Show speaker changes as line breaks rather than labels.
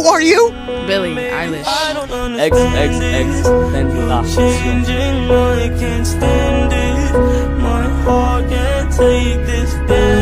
Who are you?
Billie Eilish.
XXX Tentacion.
I can't stand it. My heart can't take this.